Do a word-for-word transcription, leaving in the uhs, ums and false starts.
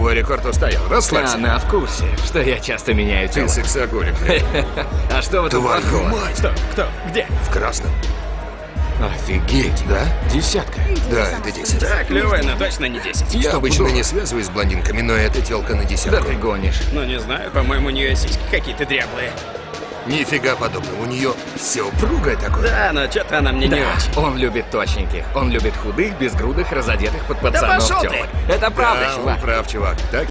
Твой рекорд устоял. Расслабься. Она в курсе, что я часто меняю Ты тело. сексоголик. А что в этом Твою плохого? мать. Что? Кто? Где? В красном. Офигеть. Да? Десятка. Да, это десять. Да, клевая, но точно не десять. Я Обычно буду- не связываюсь с блондинками, но эта телка на Да десятку. ты гонишь. Ну, не знаю, по-моему, у нее сиськи какие-то дряблые. Нифига подобного. У нее все упругое такое. Да, но что-то она мне не Да, очень. он любит точненьких. Он любит худых, безгрудых, разодетых под пацанов пошел ты! тёлок. Это правда, Да, он чувак. прав, чувак. Так